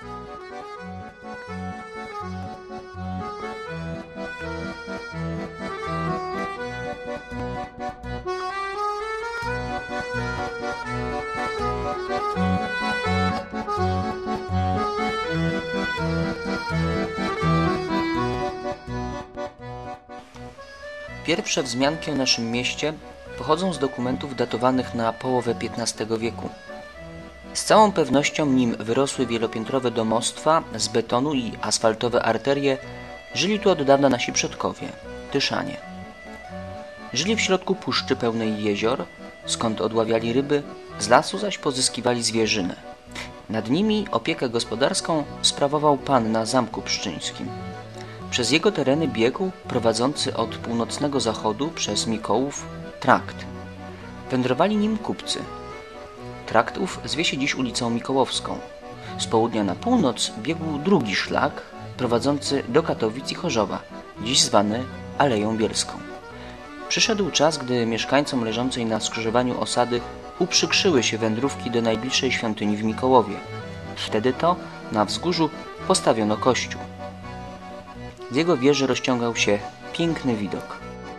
Pierwsze wzmianki o naszym mieście pochodzą z dokumentów datowanych na połowę XV wieku. Z całą pewnością, nim wyrosły wielopiętrowe domostwa z betonu i asfaltowe arterie, żyli tu od dawna nasi przodkowie, Tyszanie. Żyli w środku puszczy pełnej jezior, skąd odławiali ryby, z lasu zaś pozyskiwali zwierzynę. Nad nimi opiekę gospodarską sprawował pan na Zamku Pszczyńskim. Przez jego tereny biegł prowadzący od północnego zachodu przez Mikołów trakt. Wędrowali nim kupcy. Trakt ów zwie się dziś ulicą Mikołowską. Z południa na północ biegł drugi szlak prowadzący do Katowic i Chorzowa, dziś zwany Aleją Bielską. Przyszedł czas, gdy mieszkańcom leżącej na skrzyżowaniu osady uprzykrzyły się wędrówki do najbliższej świątyni w Mikołowie. Wtedy to na wzgórzu postawiono kościół. Z jego wieży rozciągał się piękny widok.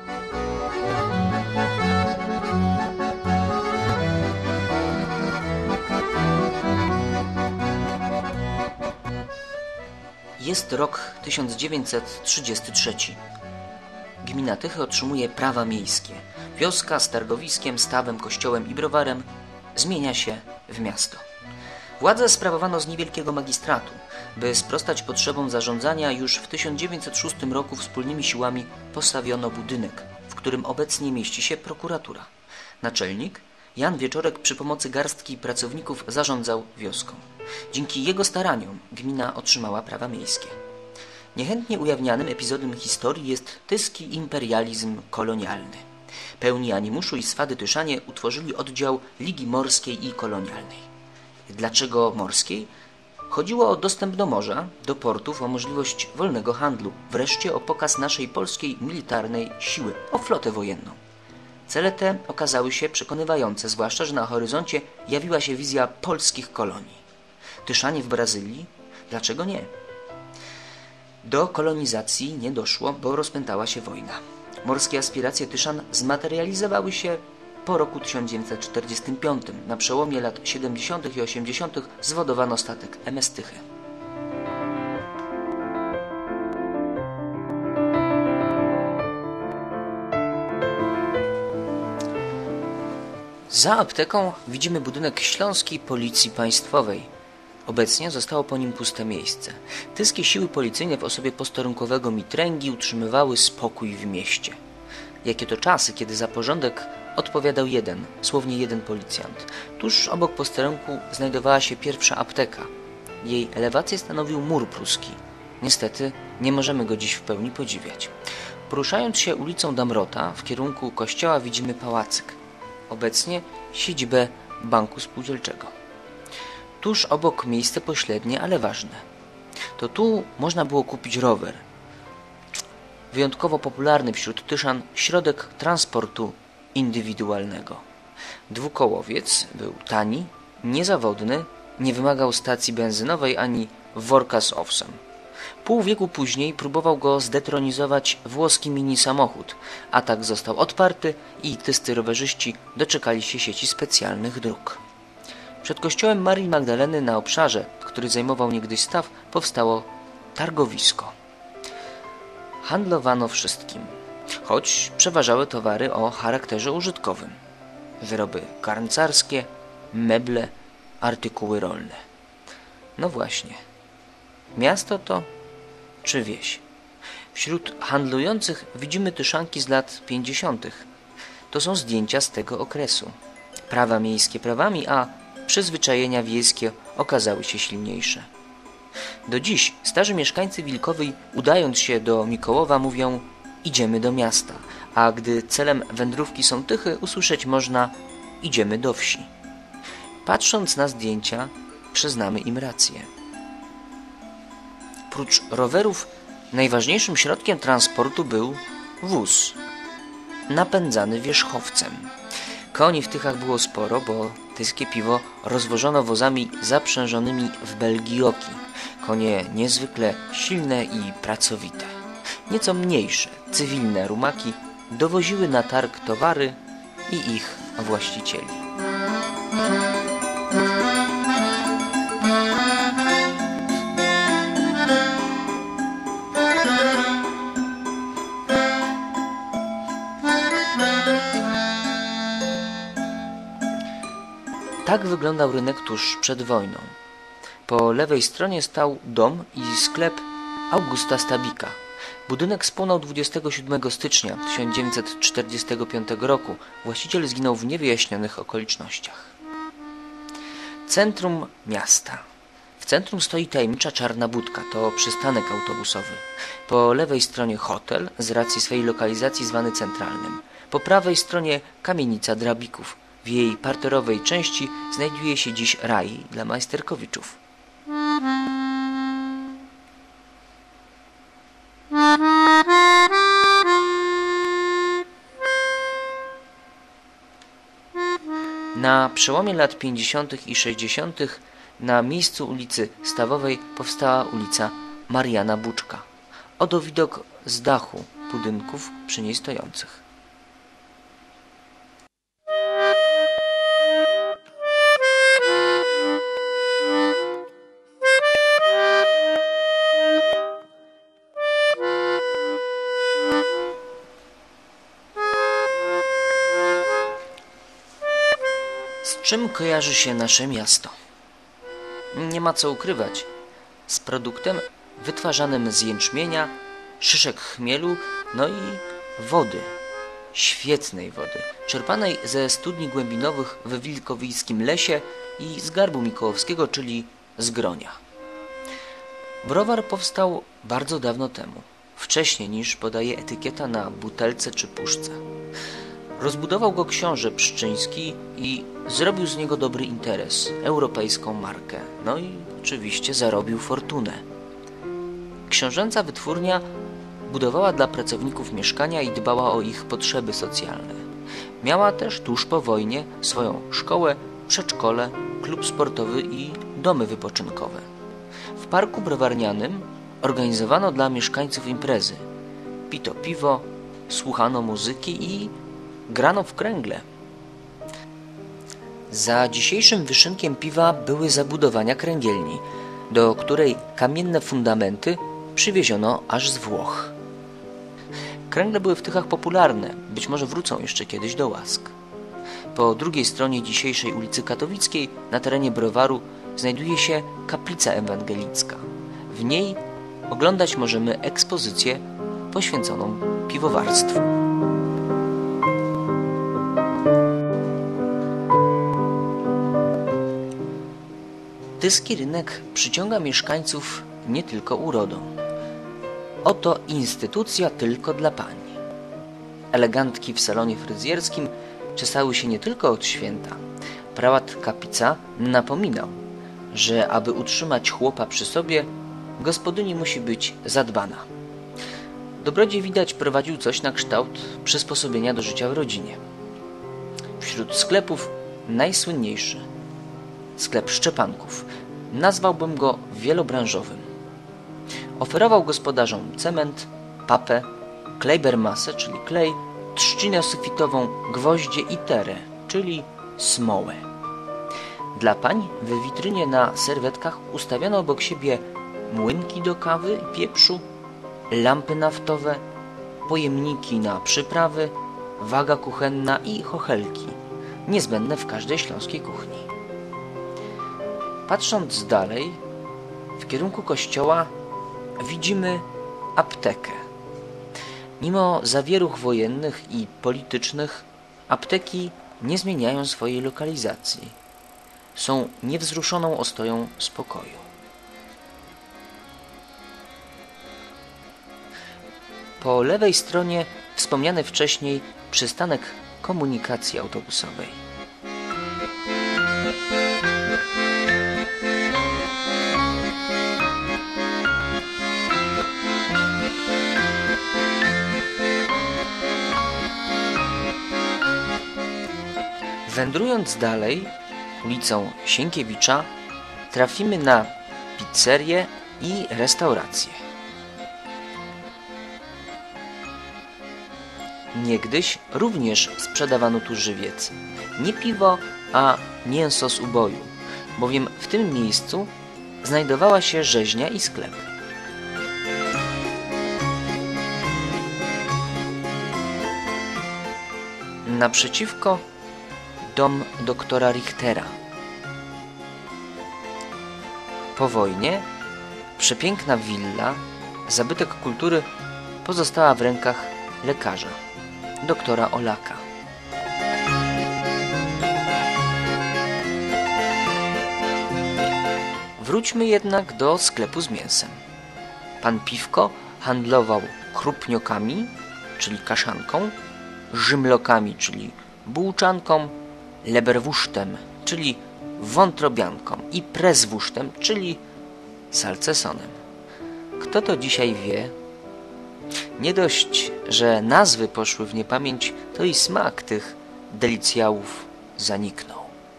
Jest rok 1933. Gmina Tychy otrzymuje prawa miejskie. Wioska z targowiskiem, stawem, kościołem i browarem zmienia się w miasto. Władzę sprawowano z niewielkiego magistratu. By sprostać potrzebom zarządzania, już w 1906 roku wspólnymi siłami postawiono budynek, w którym obecnie mieści się prokuratura. Naczelnik Jan Wieczorek przy pomocy garstki pracowników zarządzał wioską. Dzięki jego staraniom gmina otrzymała prawa miejskie. Niechętnie ujawnianym epizodem historii jest tyski imperializm kolonialny. Pełni animuszu i swady Tyszanie utworzyli oddział Ligi Morskiej i Kolonialnej. Dlaczego morskiej? Chodziło o dostęp do morza, do portów, o możliwość wolnego handlu, wreszcie o pokaz naszej polskiej militarnej siły, o flotę wojenną. Cele te okazały się przekonywające, zwłaszcza że na horyzoncie jawiła się wizja polskich kolonii. Tyszanie w Brazylii? Dlaczego nie? Do kolonizacji nie doszło, bo rozpętała się wojna. Morskie aspiracje Tyszan zmaterializowały się po roku 1945. Na przełomie lat 70. i 80. zwodowano statek MS Tychy. Za apteką widzimy budynek Śląskiej Policji Państwowej. Obecnie zostało po nim puste miejsce. Tyskie siły policyjne w osobie posterunkowego mitręgi utrzymywały spokój w mieście. Jakie to czasy, kiedy za porządek odpowiadał słownie jeden policjant. Tuż obok posterunku znajdowała się pierwsza apteka. Jej elewację stanowił mur pruski. Niestety nie możemy go dziś w pełni podziwiać. Poruszając się ulicą Damrota w kierunku kościoła widzimy pałacyk. Obecnie siedzibę Banku Spółdzielczego. Tuż obok miejsce pośrednie, ale ważne. To tu można było kupić rower. Wyjątkowo popularny wśród Tyszan środek transportu indywidualnego. Dwukołowiec był tani, niezawodny, nie wymagał stacji benzynowej ani worka z owsem. Pół wieku później próbował go zdetronizować włoski mini samochód. Atak został odparty i tyscy rowerzyści doczekali się sieci specjalnych dróg. Przed kościołem Marii Magdaleny na obszarze, który zajmował niegdyś staw, powstało targowisko. Handlowano wszystkim, choć przeważały towary o charakterze użytkowym. Wyroby garncarskie, meble, artykuły rolne. No właśnie, miasto to czy wieś? Wśród handlujących widzimy Tyszanki z lat 50. To są zdjęcia z tego okresu. Prawa miejskie prawami, a przyzwyczajenia wiejskie okazały się silniejsze. Do dziś starzy mieszkańcy Wilkowej, udając się do Mikołowa, mówią: idziemy do miasta, a gdy celem wędrówki są Tychy, usłyszeć można: idziemy do wsi. Patrząc na zdjęcia, przyznamy im rację. Prócz rowerów najważniejszym środkiem transportu był wóz, napędzany wierzchowcem. Koni w Tychach było sporo, bo tyskie piwo rozwożono wozami zaprzężonymi w belgioki. Konie niezwykle silne i pracowite. Nieco mniejsze, cywilne rumaki dowoziły na targ towary i ich właścicieli. Tak wyglądał rynek tuż przed wojną. Po lewej stronie stał dom i sklep Augusta Stabika. Budynek spłonął 27 stycznia 1945 roku. Właściciel zginął w niewyjaśnionych okolicznościach. Centrum miasta. W centrum stoi tajemnicza czarna budka, to przystanek autobusowy. Po lewej stronie hotel, z racji swej lokalizacji zwany centralnym. Po prawej stronie kamienica Drabików. W jej parterowej części znajduje się dziś raj dla Majsterkowiczów. Na przełomie lat 50. i 60. na miejscu ulicy Stawowej powstała ulica Mariana Buczka. Oto widok z dachu budynków przy niej stojących. Z czym kojarzy się nasze miasto? Nie ma co ukrywać. Z produktem wytwarzanym z jęczmienia, szyszek chmielu, no i wody. Świetnej wody, czerpanej ze studni głębinowych w Wilkowijskim Lesie i z Garbu Mikołowskiego, czyli z Gronia. Browar powstał bardzo dawno temu, wcześniej niż podaje etykieta na butelce czy puszce. Rozbudował go książę Pszczyński i zrobił z niego dobry interes, europejską markę. No i oczywiście zarobił fortunę. Książęca wytwórnia budowała dla pracowników mieszkania i dbała o ich potrzeby socjalne. Miała też tuż po wojnie swoją szkołę, przedszkole, klub sportowy i domy wypoczynkowe. W parku browarnianym organizowano dla mieszkańców imprezy. Pito piwo, słuchano muzyki i grano w kręgle. Za dzisiejszym wyszynkiem piwa były zabudowania kręgielni, do której kamienne fundamenty przywieziono aż z Włoch. Kręgle były w Tychach popularne, być może wrócą jeszcze kiedyś do łask. Po drugiej stronie dzisiejszej ulicy Katowickiej, na terenie browaru, znajduje się kaplica ewangelicka. W niej oglądać możemy ekspozycję poświęconą piwowarstwu. Tyski rynek przyciąga mieszkańców nie tylko urodą. Oto instytucja tylko dla pań. Elegantki w salonie fryzjerskim czesały się nie tylko od święta. Prałat Kapica napominał, że aby utrzymać chłopa przy sobie, gospodyni musi być zadbana. Dobrodziej widać prowadził coś na kształt przysposobienia do życia w rodzinie. Wśród sklepów najsłynniejszy sklep Szczepanków. Nazwałbym go wielobranżowym. Oferował gospodarzom cement, papę, klejbermasę, czyli klej, trzcinę sufitową, gwoździe i terę, czyli smołę. Dla pań w witrynie na serwetkach ustawiono obok siebie młynki do kawy i pieprzu, lampy naftowe, pojemniki na przyprawy, waga kuchenna i chochelki, niezbędne w każdej śląskiej kuchni. Patrząc dalej, w kierunku kościoła widzimy aptekę. Mimo zawieruch wojennych i politycznych, apteki nie zmieniają swojej lokalizacji. Są niewzruszoną ostoją spokoju. Po lewej stronie wspomniany wcześniej przystanek komunikacji autobusowej. Wędrując dalej ulicą Sienkiewicza trafimy na pizzerię i restauracje. Niegdyś również sprzedawano tu żywiec. Nie piwo, a mięso z uboju, bowiem w tym miejscu znajdowała się rzeźnia i sklep. Naprzeciwko dom doktora Richtera. Po wojnie przepiękna willa, zabytek kultury, pozostała w rękach lekarza, doktora Olaka. Wróćmy jednak do sklepu z mięsem. Pan Piwko handlował krupniokami, czyli kaszanką, rzymlokami, czyli bułczanką, leberwusztem, czyli wątrobianką i prezwusztem, czyli salcesonem. Kto to dzisiaj wie? Nie dość, że nazwy poszły w niepamięć, to i smak tych delicjałów zaniknął.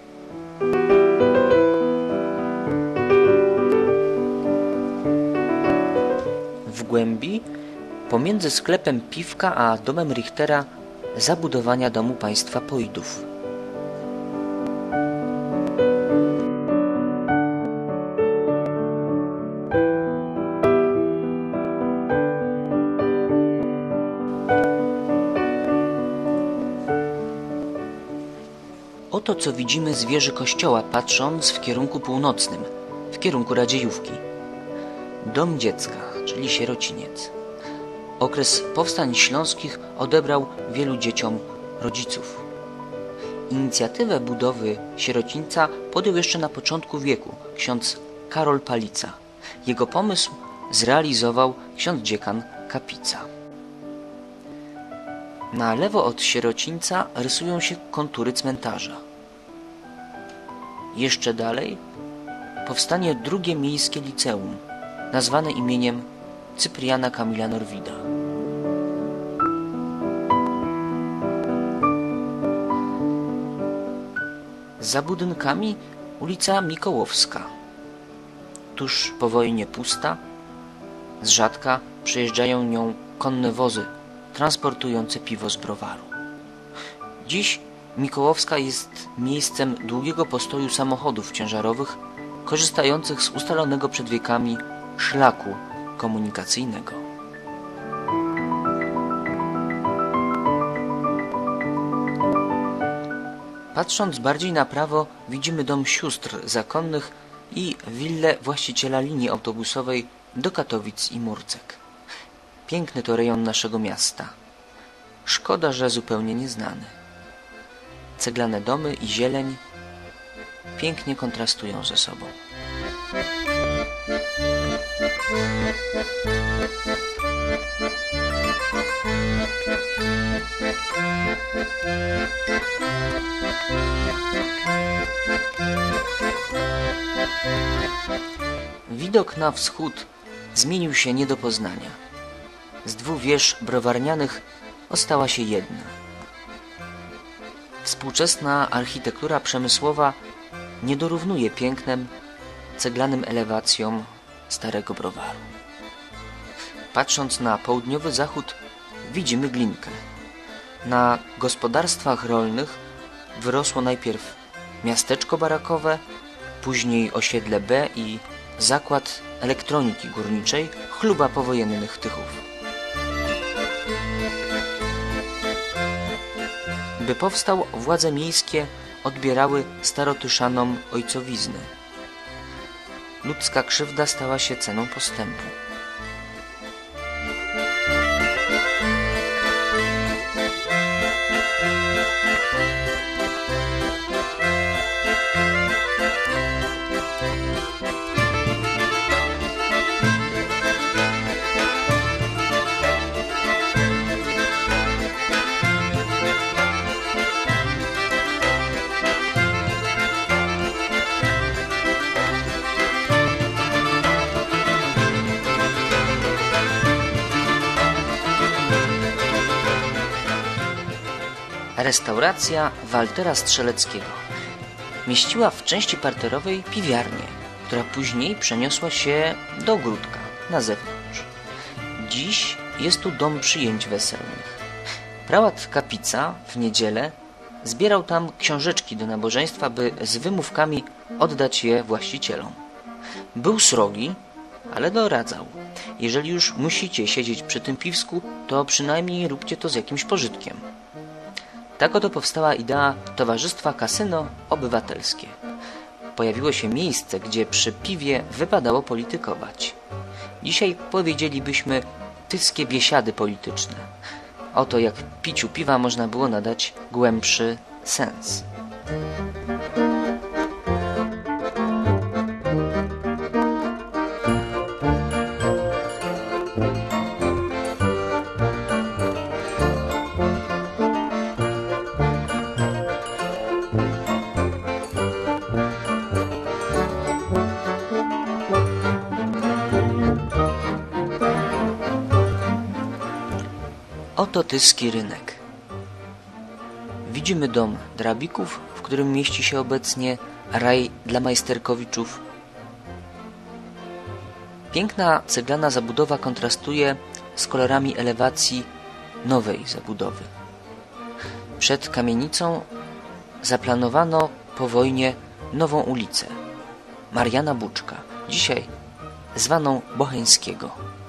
W głębi, pomiędzy sklepem Piwka a domem Richtera, zabudowania domu państwa Pojdów. Oto co widzimy z wieży kościoła, patrząc w kierunku północnym, w kierunku Radziejówki. Dom dziecka, czyli sierociniec. Okres powstań śląskich odebrał wielu dzieciom rodziców. Inicjatywę budowy sierocińca podjął jeszcze na początku wieku ksiądz Karol Palica. Jego pomysł zrealizował ksiądz dziekan Kapica. Na lewo od sierocińca rysują się kontury cmentarza. Jeszcze dalej powstanie drugie miejskie liceum, nazwane imieniem Cypriana Kamila Norwida. Za budynkami ulica Mikołowska. Tuż po wojnie pusta, z rzadka przejeżdżają nią konne wozy transportujące piwo z browaru. Dziś Mikołowska jest miejscem długiego postoju samochodów ciężarowych korzystających z ustalonego przed wiekami szlaku komunikacyjnego. Patrząc bardziej na prawo, widzimy dom sióstr zakonnych i willę właściciela linii autobusowej do Katowic i Murcek. Piękny to rejon naszego miasta. Szkoda, że zupełnie nieznany. Ceglane domy i zieleń pięknie kontrastują ze sobą. Widok na wschód zmienił się nie do poznania. Z dwóch wież browarnianych ostała się jedna. Współczesna architektura przemysłowa nie dorównuje pięknem, ceglanym elewacjom starego browaru. Patrząc na południowy zachód, widzimy Glinkę. Na gospodarstwach rolnych wyrosło najpierw miasteczko barakowe, później osiedle B i zakład elektroniki górniczej, chluba powojennych Tychów. By powstał, władze miejskie odbierały starotyszanom ojcowiznę. Ludzka krzywda stała się ceną postępu. Restauracja Waltera Strzeleckiego mieściła w części parterowej piwiarnię, która później przeniosła się do ogródka na zewnątrz. Dziś jest tu dom przyjęć weselnych. Prałat Kapica w niedzielę zbierał tam książeczki do nabożeństwa, by z wymówkami oddać je właścicielom. Był srogi, ale doradzał: jeżeli już musicie siedzieć przy tym piwsku, to przynajmniej róbcie to z jakimś pożytkiem. Tak oto powstała idea Towarzystwa Kasyno Obywatelskie. Pojawiło się miejsce, gdzie przy piwie wypadało politykować. Dzisiaj powiedzielibyśmy tyskie biesiady polityczne. Oto jak piciu piwa można było nadać głębszy sens. Oto tyski rynek. Widzimy dom Drabików, w którym mieści się obecnie raj dla Majsterkowiczów. Piękna ceglana zabudowa kontrastuje z kolorami elewacji nowej zabudowy. Przed kamienicą zaplanowano po wojnie nową ulicę Mariana Buczka, dzisiaj zwaną Bocheńskiego.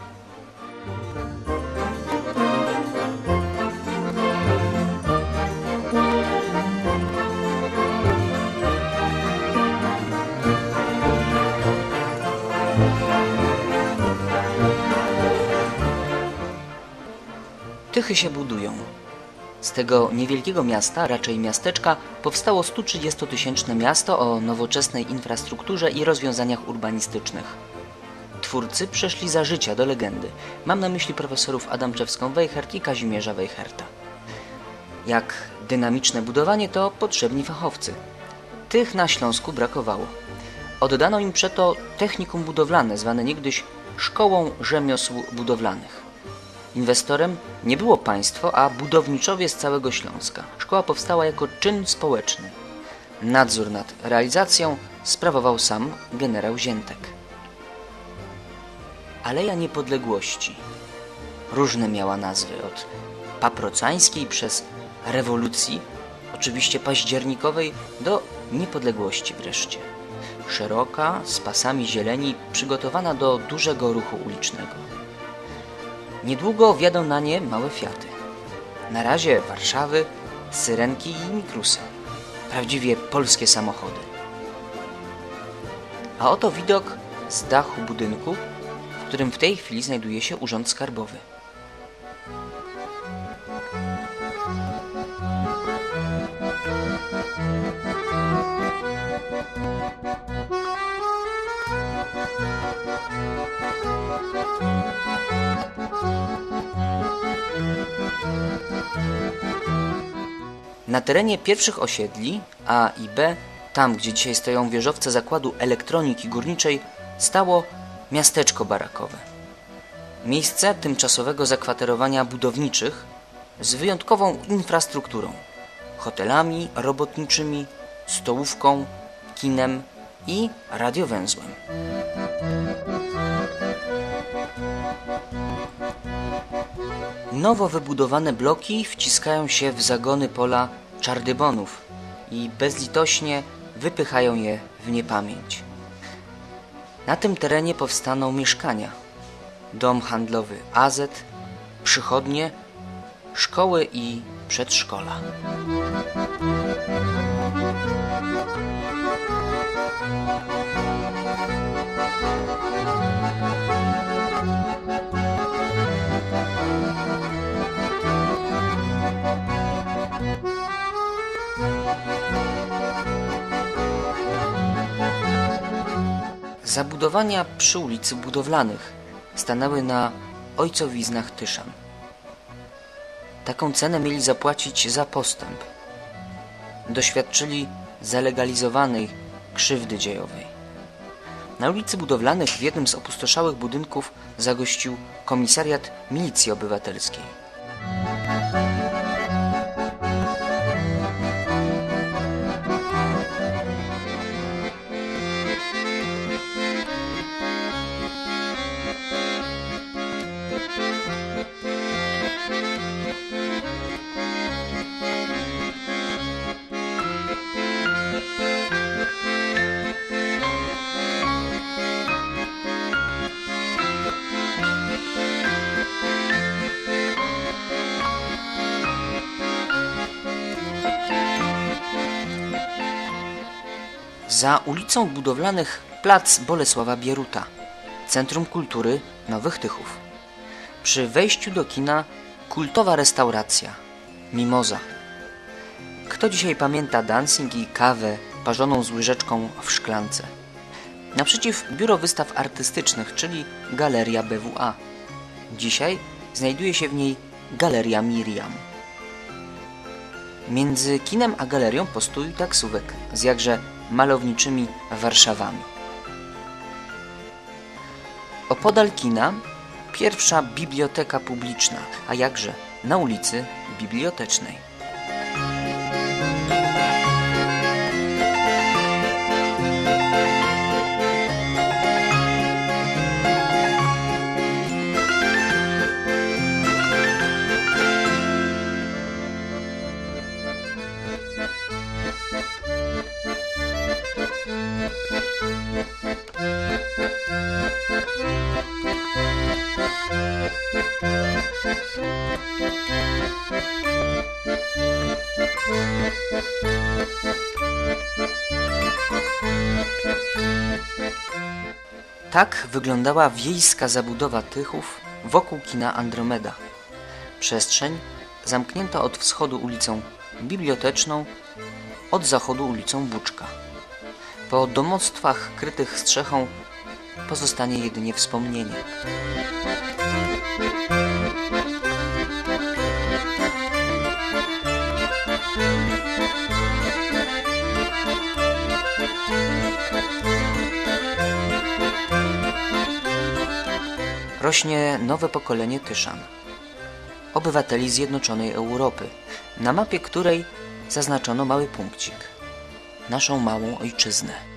Tychy się budują. Z tego niewielkiego miasta, raczej miasteczka, powstało 130-tysięczne miasto o nowoczesnej infrastrukturze i rozwiązaniach urbanistycznych. Twórcy przeszli za życia do legendy. Mam na myśli profesorów Adamczewską-Weichert i Kazimierza Weicherta. Jak dynamiczne budowanie, to potrzebni fachowcy. Tych na Śląsku brakowało. Oddano im przeto technikum budowlane, zwane niegdyś Szkołą Rzemiosł Budowlanych. Inwestorem nie było państwo, a budowniczowie z całego Śląska. Szkoła powstała jako czyn społeczny. Nadzór nad realizacją sprawował sam generał Ziętek. Aleja Niepodległości. Różne miała nazwy, od paprocańskiej przez rewolucji, oczywiście październikowej, do niepodległości wreszcie. Szeroka, z pasami zieleni, przygotowana do dużego ruchu ulicznego. Niedługo wjadą na nie małe Fiaty. Na razie Warszawy, Syrenki i Mikrusy. Prawdziwie polskie samochody. A oto widok z dachu budynku, w którym w tej chwili znajduje się Urząd Skarbowy. Na terenie pierwszych osiedli A i B, tam gdzie dzisiaj stoją wieżowce Zakładu Elektroniki Górniczej, stało miasteczko barakowe. Miejsce tymczasowego zakwaterowania budowniczych z wyjątkową infrastrukturą, hotelami robotniczymi, stołówką, kinem i radiowęzłem. Nowo wybudowane bloki wciskają się w zagony pola czardybonów i bezlitośnie wypychają je w niepamięć. Na tym terenie powstaną mieszkania, dom handlowy AZ, przychodnie, szkoły i przedszkola. Zabudowania przy ulicy Budowlanych stanęły na ojcowiznach Tyszan. Taką cenę mieli zapłacić za postęp. Doświadczyli zalegalizowanej krzywdy dziejowej. Na ulicy Budowlanych w jednym z opustoszałych budynków zagościł komisariat Milicji Obywatelskiej. Za ulicą budowlanych plac Bolesława Bieruta, Centrum Kultury Nowych Tychów. Przy wejściu do kina kultowa restauracja Mimoza. Kto dzisiaj pamięta dancing i kawę parzoną z łyżeczką w szklance? Naprzeciw Biuro Wystaw Artystycznych, czyli Galeria BWA. Dzisiaj znajduje się w niej Galeria Miriam. Między kinem a galerią postój taksówek z jakże malowniczymi Warszawami. Opodal kina pierwsza biblioteka publiczna, a jakże na ulicy Bibliotecznej. Tak wyglądała wiejska zabudowa Tychów wokół kina Andromeda. Przestrzeń zamknięta od wschodu ulicą Biblioteczną, od zachodu ulicą Buczka. Po domostwach krytych strzechą pozostanie jedynie wspomnienie. Rośnie nowe pokolenie Tyszan, obywateli zjednoczonej Europy, na mapie której zaznaczono mały punkcik, naszą małą ojczyznę.